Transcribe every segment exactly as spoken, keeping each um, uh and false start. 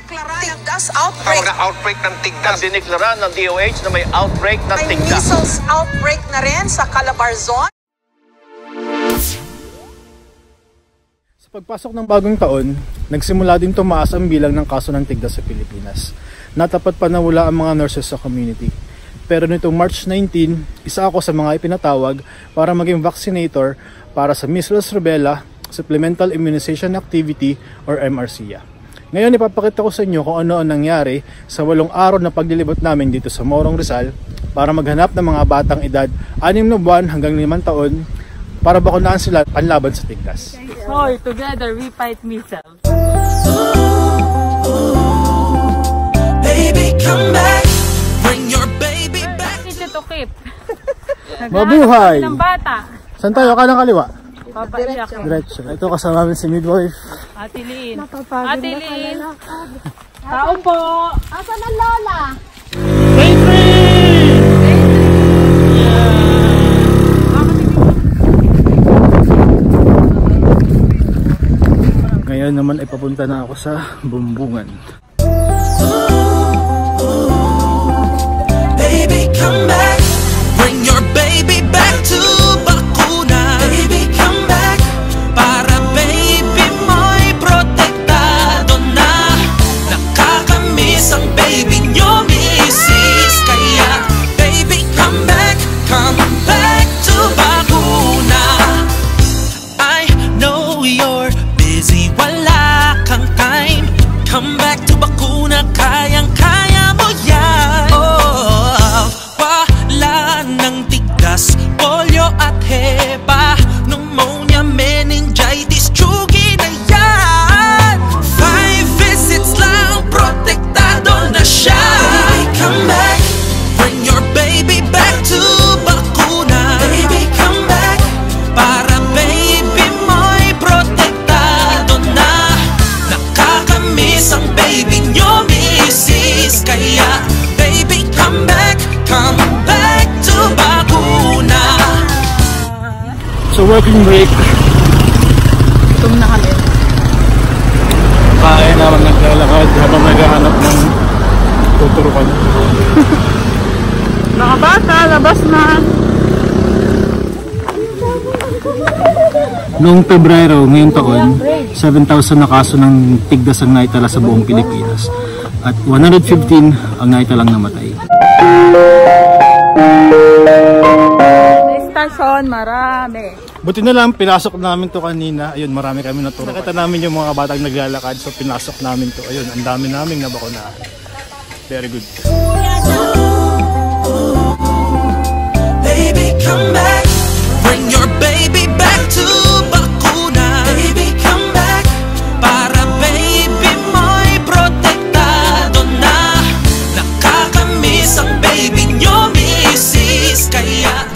Dineklara tigdas outbreak. Mga outbreak ng tigdas. Dineklara ng D O H na may outbreak ng May tigdas. measles outbreak na rin sa Calabarzon. Sa pagpasok ng bagong taon, nagsimula din tumaas ang bilang ng kaso ng tigdas sa Pilipinas. Natapat pa na wala ang mga nurses sa community. Pero nitong March nineteenth, isa ako sa mga ipinatawag para maging vaccinator para sa measles, rubella, supplemental immunization activity or M R C A. Ngayon ipapakita ko sa inyo kung ano ang nangyari sa walong araw na paglilibot namin dito sa Morong Rizal para maghanap ng mga batang edad anim na buwan hanggang limang taon para bakunahan sila panlaban sa tigdas. Hoy, together we fight measles. Baby, come back. Bring your baby back. Ito to keep. Mabuhay! Ng bata. Saan tayo? Kanan kaliwa? Papaiyak. Diretso. Ito kasama namin si midwife. Ate Liin. Ate Liin. Tao po. Asan ang lola? Ngayon naman ay papunta na ako sa Bumbungan. Baby, come back. Bring your baby back to bakuna. Baby, come back. Para baby mo'y protektado na. Nakakamiss ang baby nyo, misis. Kaya baby, come back. Come back to bakuna. I know you're busy, wala kang time. Come back to bakuna, kayang-kaya mo yan. Oh, wala nang tigdas, polio at heba, pneumonia, meningitis, tsugi na yan. Five visits lang, protektado na siya. Baby, come back. Bring your baby back to bakuna. Baby, come back. Para baby mo'y protektado na. Nakakamiss ang baby nyo, misis. Kaya baby, come back. Come back to bakuna. So working break. Tum na kami. Kaya naman naglalakad habang naghahanap ng tuturukan. Mga bata, labas na. Noong Pebrero ngayong taon, seven thousand na kaso ng tigdas ang naitala sa buong Pilipinas at one hundred fifteen ang naitalang namatay. Sa stasyon, marami. Buti na lang, pinasok namin to kanina. Ayun, marami kami naturo. Nakita namin yung mga batang naglalakad, so pinasok namin to. Ayun, ang dami naming nabakunahan. Very good. Baby, come back. Bring your baby back to bakuna. Baby, come back. Para baby mo'y protektado na. Nakakamiss ang baby nyo, misis. Kaya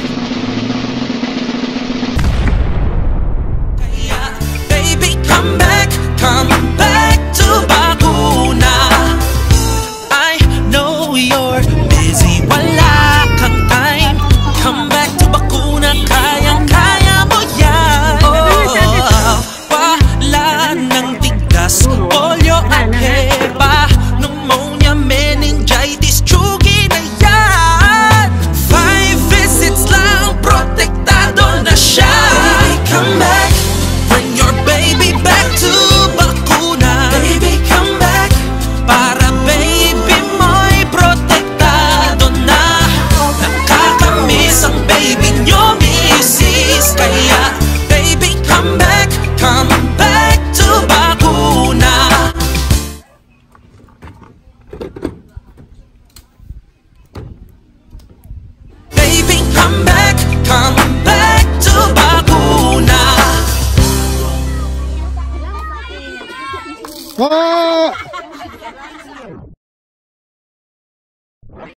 Kaya baby, come back. Come back to bakuna. I know you're busy, wala kang time. Come back to bakuna, kayang-kaya mo yan. Oh, wala nang tigdas, polio at heba, pneumonia, meningitis, tsugi na yan. Five visits lang, protektado na siya. Baby, come back. Bring your baby back to bakuna. Baby, come back. Para baby mo'y protektado na. Nakakamiss ang baby nyo, misis. Kaya baby, come back. Come back to bakuna. Baby, come back. Come back to bakuna. Wow!